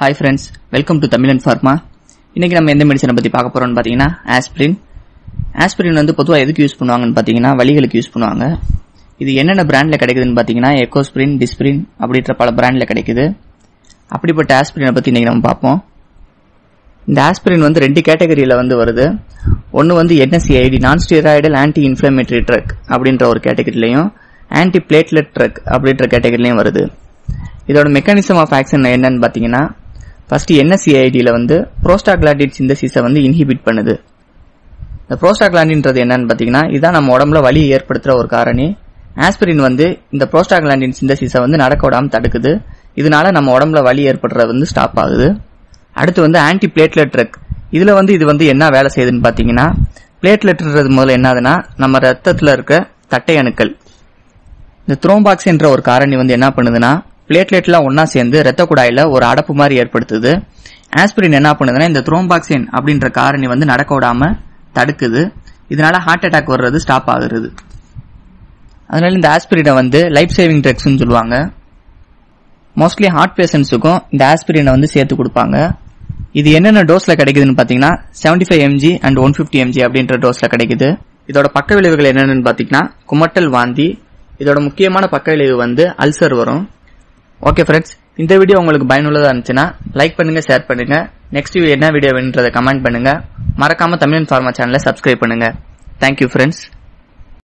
Hi friends, welcome to Tamil and Pharma. இன்னைக்கு நம்ம எந்த மெடிசனை பத்தி பார்க்க போறோம்னு பாத்தீங்கன்னா ஆஸ்பிரின். ஆஸ்பிரின் வந்து பொதுவா எதுக்கு யூஸ் பண்ணுவாங்கன்னு பாத்தீங்கன்னா வலிகளுக்கு யூஸ் பண்ணுவாங்க. இது என்னென்ன பிராண்ட்ல கிடைக்குதுன்னு பாத்தீங்கன்னா எக்கோஸ்பிரின், டிஸ்பிரின் அப்படின்ற பல பிராண்ட்ல கிடைக்குது. அப்படிப்பட்ட ஆஸ்பிரினை பத்தி இன்னைக்கு நம்ம பார்ப்போம். இந்த ஆஸ்பிரின் வந்து ரெண்டு கேட்டகரியில வந்து வருது. ஒன்னு வந்து NSAID நான் ஸ்டீராய்டல் ஆன்டி இன்ஃப்ளமேட்டரி ட்ரக் அப்படின்ற ஒரு கேட்டகரியிலையும் ஆன்டி பிளேட்லெட் ட்ரக் அப்படின்ற கேட்டகரியிலையும் வருது. இதோட மெக்கானிசம் ஆஃப் ஆக்ஷன் என்னன்னு பாத்தீங்கன்னா ஃபர்ஸ்ட் NSAID வந்து புரோஸ்டாகிளாண்டின் சிந்தசிஸை வந்து இன்ஹிபிட் பண்ணுது. இந்த புரோஸ்டாகிளாண்டின்றது என்னன்னு பாத்தீங்கன்னா இதான் நம்ம உடம்புல வலி ஏற்படுத்துற ஒரு காரணி. ஆஸ்பிரின் வந்து இந்த புரோஸ்டாகிளாண்டின் சிந்தசிஸை வந்து நடக்க விடாம தடுக்குது. இதனால நம்ம உடம்புல வலி ஏற்படுறது வந்து ஸ்டாப் ஆகுது. அடுத்து வந்து ஆன்டி பிளேட்லெட் ட்ரக். இதுல வந்து இது வந்து என்ன வேலை செய்யுதுன்னு பாத்தீங்கன்னா பிளேட்லெட்ன்றது முதல்ல என்னதுன்னா நம்ம ரத்தத்துல இருக்க தட்டை அணுக்கள். இந்த த்ரோம்பாக்சின்ற ஒரு காரணி வந்து என்ன பண்ணுதுன்னா பிளேட்லெட்லாம் ஒன்னா சேர்ந்து ரத்த குழாயில ஒரு அடப்பு மாதிரி ஏற்படுத்துது. ஆஸ்பிரின் என்ன பண்ணுதுன்னா இந்த த்ரோம்பாக்சின் அப்படின்ற காரணி வந்து நடக்க விடாம தடுக்குது. இதனால ஹார்ட் அட்டாக் வர்றது ஸ்டாப் ஆகுறது. அதனால இந்த ஆஸ்பிரினை வந்து லைஃப் சேவிங் ட்ரக்ஸ்னு சொல்லுவாங்க. மோஸ்ட்லி ஹார்ட் பேஷண்ட்ஸுக்கும் இந்த ஆஸ்பிரினை வந்து சேர்த்து கொடுப்பாங்க. இது என்னென்ன டோஸ்ல கிடைக்குதுன்னு பாத்தீங்கன்னா 75 mg அண்ட் 150 mg அப்படின்ற டோஸ்ல கிடைக்குது. இதோட பக்க விளைவுகள் என்னென்னு பாத்தீங்கன்னா குமட்டல், வாந்தி. இதோட முக்கியமான பக்க விளைவு வந்து அல்சர் வரும். ஓகே ஃப்ரெண்ட்ஸ், இந்த வீடியோ உங்களுக்கு பயனுள்ளதா இருந்துச்சுன்னா லைக் பண்ணுங்க, ஷேர் பண்ணுங்க. நெக்ஸ்ட் என்ன வீடியோ வேணுன்றதை கமெண்ட் பண்ணுங்க. மறக்காம தமிழ் அண்ட் ஃபார்மா சேனலை சப்ஸ்கிரைப் பண்ணுங்க. Thank you friends.